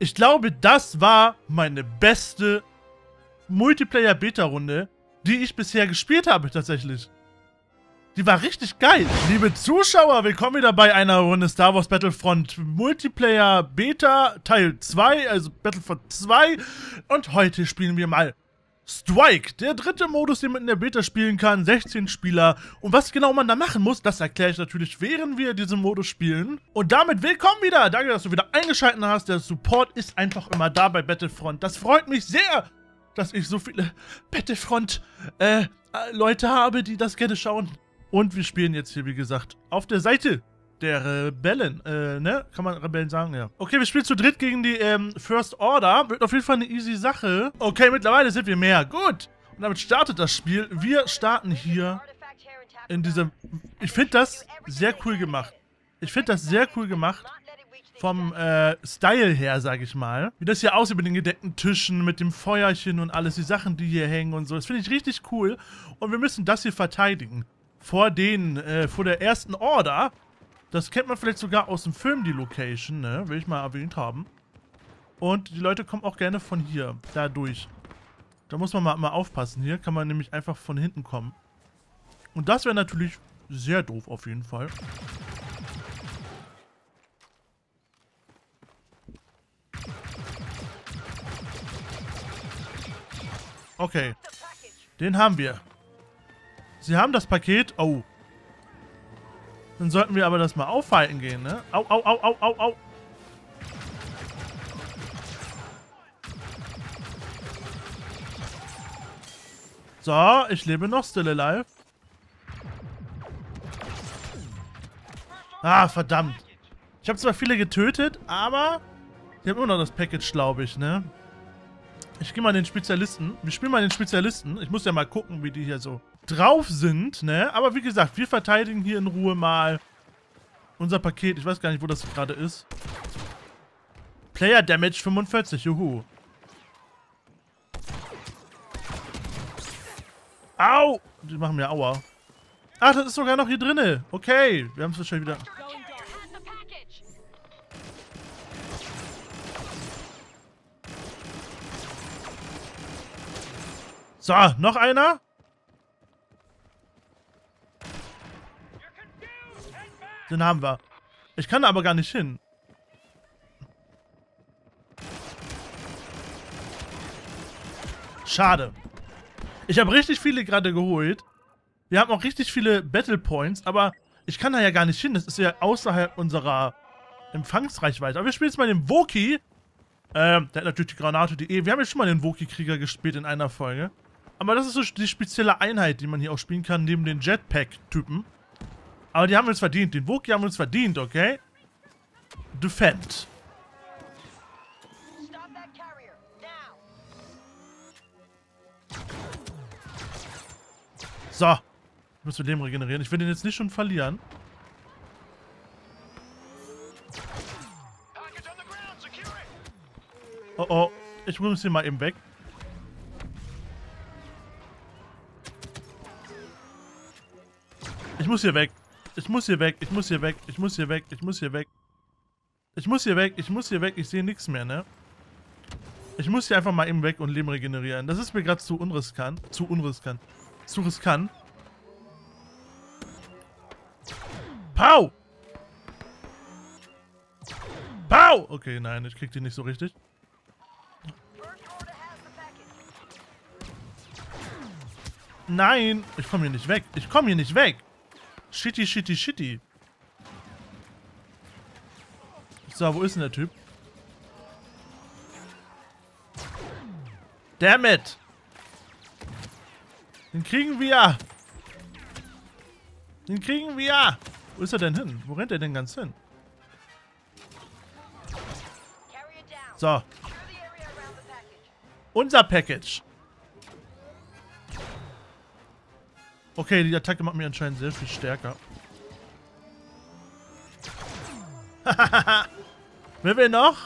Ich glaube, das war meine beste Multiplayer-Beta-Runde, die ich bisher gespielt habe, tatsächlich. Die war richtig geil. Liebe Zuschauer, willkommen wieder bei einer Runde Star Wars Battlefront Multiplayer Beta Teil 2, also Battlefront 2. Und heute spielen wir mal Strike, der dritte Modus, den man in der Beta spielen kann, 16 Spieler. Und was genau man da machen muss, das erkläre ich natürlich, während wir diesen Modus spielen. Und damit willkommen wieder. Danke, dass du wieder eingeschaltet hast. Der Support ist einfach immer da bei Battlefront. Das freut mich sehr, dass ich so viele Battlefront-Leute habe, die das gerne schauen. Und wir spielen jetzt hier, wie gesagt, auf der Seite der Rebellen, ne? Kann man Rebellen sagen? Ja. Okay, wir spielen zu dritt gegen die, First Order. Wird auf jeden Fall eine easy Sache. Okay, mittlerweile sind wir mehr. Gut. Und damit startet das Spiel. Wir starten hier in diesem... Ich finde das sehr cool gemacht. Vom, Style her, sag ich mal. Wie das hier aussieht mit den gedeckten Tischen, mit dem Feuerchen und alles, die Sachen, die hier hängen und so. Das finde ich richtig cool. Und wir müssen das hier verteidigen. Vor der ersten Order. Das kennt man vielleicht sogar aus dem Film, die Location, ne? Will ich mal erwähnt haben. Und die Leute kommen auch gerne von hier, da durch. Da muss man mal aufpassen. Hier kann man nämlich einfach von hinten kommen. Und das wäre natürlich sehr doof auf jeden Fall. Okay. Den haben wir. Sie haben das Paket. Oh. Dann sollten wir aber das mal aufhalten gehen, ne? Au, au, au, au, au, au. So, ich lebe noch, still alive. Ah, verdammt. Ich habe zwar viele getötet, aber ich habe immer noch das Package, glaube ich, ne? Ich gehe mal den Spezialisten. Wir spielen mal den Spezialisten. Ich muss ja mal gucken, wie die hier so drauf sind, ne? Aber wie gesagt, wir verteidigen hier in Ruhe mal unser Paket. Ich weiß gar nicht, wo das gerade ist. Player Damage 45, juhu. Au! Die machen mir Aua. Ach, das ist sogar noch hier drinne. Okay, wir haben es wahrscheinlich wieder... So, noch einer? Den haben wir. Ich kann da aber gar nicht hin. Schade. Ich habe richtig viele gerade geholt. Wir haben auch richtig viele Battle Points, aber ich kann da ja gar nicht hin. Das ist ja außerhalb unserer Empfangsreichweite. Aber wir spielen jetzt mal den Wookie. Der hat natürlich die Granate, wir haben ja schon mal den Wookie-Krieger gespielt in einer Folge. Aber das ist so die spezielle Einheit, die man hier auch spielen kann, neben den Jetpack-Typen. Aber die haben wir uns verdient. Den Wookiee haben wir uns verdient, okay? Defend. So. Ich muss mit dem regenerieren. Ich will den jetzt nicht schon verlieren. Oh oh. Ich muss hier mal eben weg. Ich muss hier weg. Ich muss hier weg. Ich muss hier weg. Ich muss hier weg. Ich muss hier weg. Ich muss hier weg. Ich muss hier weg. Ich sehe nichts mehr, ne? Ich muss hier einfach mal eben weg und Leben regenerieren. Das ist mir gerade zu unriskant. Zu riskant. Pau! Pau! Okay, nein, ich krieg die nicht so richtig. Nein! Ich komme hier nicht weg. Ich komme hier nicht weg. Shitty, shitty, shitty. So, wo ist denn der Typ? Damn it! Den kriegen wir! Den kriegen wir! Wo ist er denn hin? Wo rennt er denn ganz hin? So. Unser Package. Okay, die Attacke macht mir anscheinend sehr viel stärker. Wer will noch?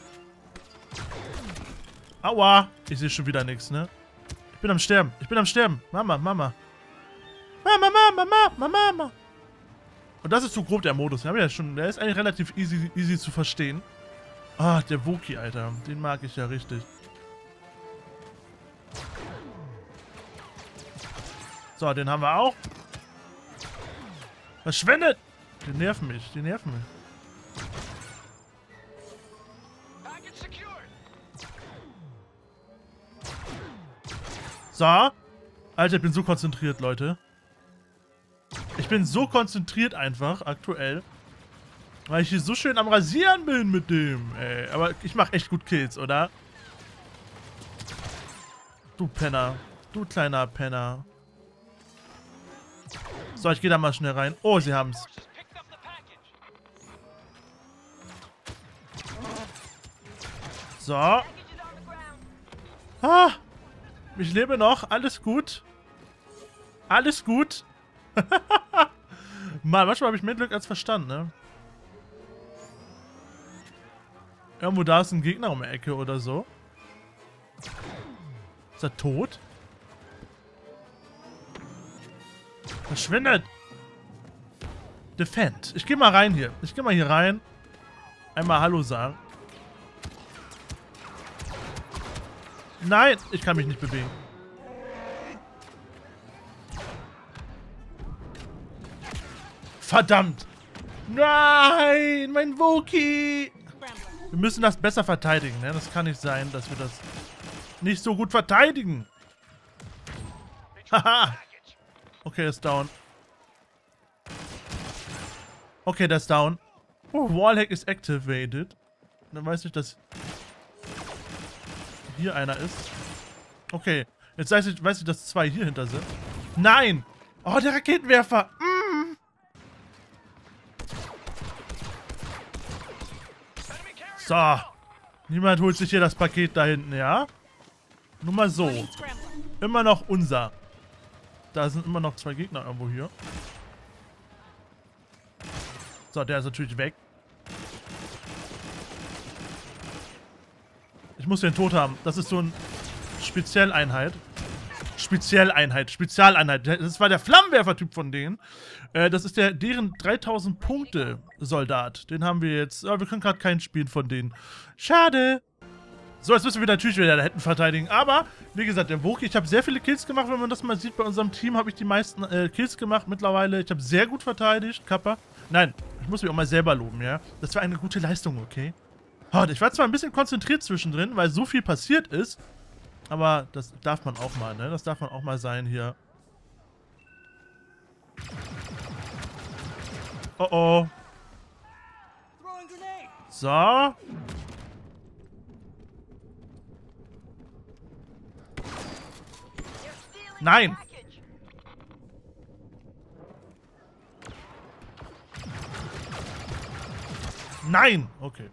Aua. Ich sehe schon wieder nichts, ne? Ich bin am Sterben. Ich bin am Sterben. Mama, Mama. Mama, Mama, Mama, Mama. Und das ist zu grob, der Modus. Der ist eigentlich relativ easy zu verstehen. Ah, der Wookie, Alter. Den mag ich ja richtig. So, den haben wir auch. Verschwendet! Die nerven mich, die nerven mich. So. Alter, ich bin so konzentriert, Leute. Ich bin so konzentriert einfach, aktuell. Weil ich hier so schön am Rasieren bin mit dem, ey. Aber ich mache echt gut Kills, oder? Du Penner. Du kleiner Penner. So, ich gehe da mal schnell rein. Oh, sie haben's. So. Ah. Ich lebe noch. Alles gut. Alles gut. Mann, manchmal habe ich mehr Glück als Verstand, ne? Irgendwo da ist ein Gegner um die Ecke oder so. Ist er tot? Verschwindet! Defend. Ich gehe mal rein hier. Ich gehe mal hier rein. Einmal Hallo sagen. Nein! Ich kann mich nicht bewegen. Verdammt! Nein! Mein Wookie! Wir müssen das besser verteidigen, ne? Das kann nicht sein, dass wir das nicht so gut verteidigen. Haha! Okay, er ist down. Okay, der ist down. Oh, Wallhack is activated. Dann weiß ich, dass hier einer ist. Okay, jetzt weiß ich, dass zwei hier hinter sind. Nein! Oh, der Raketenwerfer! Mm. So. Niemand holt sich hier das Paket da hinten, ja? Nur mal so. Immer noch unser. Da sind immer noch zwei Gegner irgendwo hier. So, der ist natürlich weg. Ich muss den tot haben. Das ist so ein Spezialeinheit. Spezialeinheit. Das war der Flammenwerfer-Typ von denen. Das ist deren 3000 Punkte Soldat. Den haben wir jetzt. Oh, wir können gerade keinen spielen von denen. Schade. So, jetzt müssen wir natürlich wieder da hinten verteidigen. Aber, wie gesagt, der Wookie, ich habe sehr viele Kills gemacht. Wenn man das mal sieht, bei unserem Team habe ich die meisten Kills gemacht mittlerweile. Ich habe sehr gut verteidigt. Kappa. Nein, ich muss mich auch mal selber loben, ja. Das war eine gute Leistung, okay? Oh, ich war zwar ein bisschen konzentriert zwischendrin, weil so viel passiert ist. Aber das darf man auch mal, ne? Das darf man auch mal sein hier. Oh oh. So. Nein! Nein! Okay.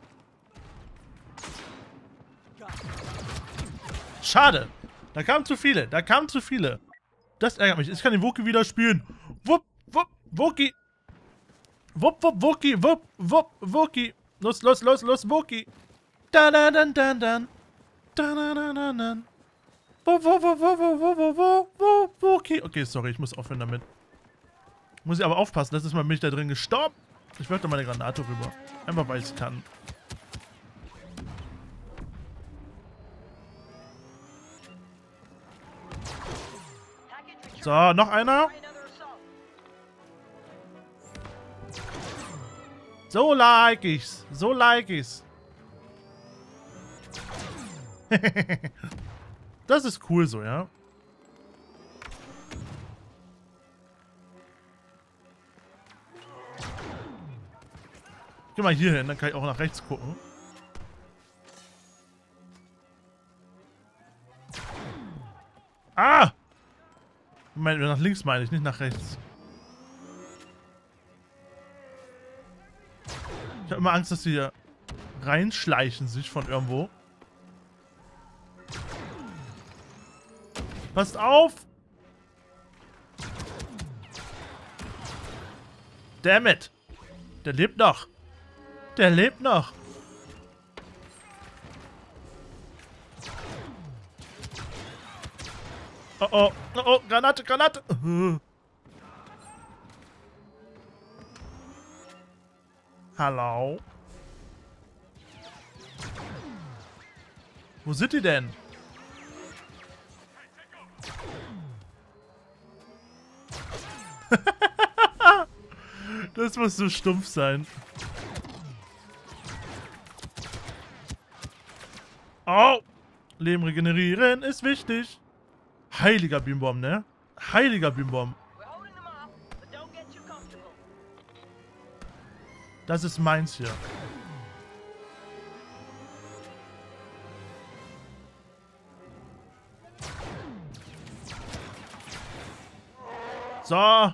Schade. Da kamen zu viele. Da kamen zu viele. Das ärgert mich. Ich kann den Wookie wieder spielen. Wupp, wupp, Wookie. Wupp, wupp, Wookie. Wupp, wupp, Wookie. Los, los, los, los, Wookie. Da, da, dan, dan, dan. Da, da, da, da, dan. Wupp, wupp, wupp, wupp, wupp, wupp, wupp, wupp, Wookie. Okay, sorry, ich muss aufhören damit. Muss ich aber aufpassen. Letztes Mal bin ich da drin gestorben. Ich werfe da meine Granate rüber. Einfach weil ich es kann. So, noch einer. So like ich's. So like ich's. Das ist cool so, ja. Geh mal hier hin, dann kann ich auch nach rechts gucken. Ah! Nach links meine ich, nicht nach rechts. Ich habe immer Angst, dass sie hier reinschleichen sich von irgendwo. Passt auf! Damn it! Der lebt noch! Der lebt noch! Oh oh, oh oh, Granate, Granate! Hallo? Wo sind die denn? Das muss so stumpf sein. Au! Leben regenerieren ist wichtig. Heiliger Beambomb, ne? Heiliger Beambomb. Das ist meins hier. So.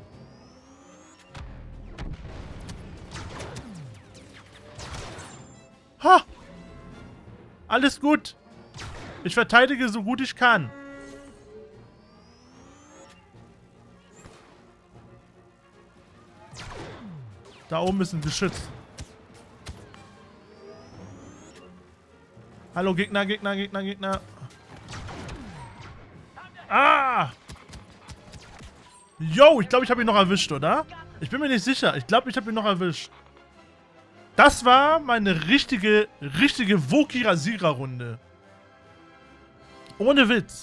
Ha! Alles gut. Ich verteidige so gut ich kann. Da oben ist ein Geschütz. Hallo, Gegner, Gegner, Gegner, Gegner. Ah! Yo, ich glaube, ich habe ihn noch erwischt, oder? Ich bin mir nicht sicher. Ich glaube, ich habe ihn noch erwischt. Das war meine richtige Wookie-Rasierer-Runde. Ohne Witz.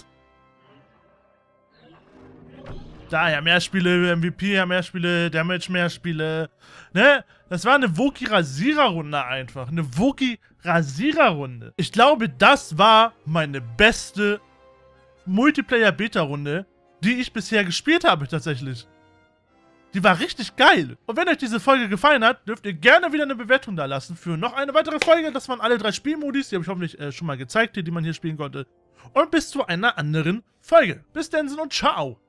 Daher mehr Spiele, MVP, mehr Spiele, Damage, mehr Spiele. Ne? Das war eine Wookie-Rasierer-Runde einfach. Eine Wookie-Rasierer-Runde. Ich glaube, das war meine beste Multiplayer-Beta-Runde, die ich bisher gespielt habe, tatsächlich. Die war richtig geil. Und wenn euch diese Folge gefallen hat, dürft ihr gerne wieder eine Bewertung da lassen für noch eine weitere Folge. Das waren alle 3 Spielmodis, die habe ich hoffentlich schon mal gezeigt, die man hier spielen konnte. Und bis zu einer anderen Folge. Bis dann und ciao.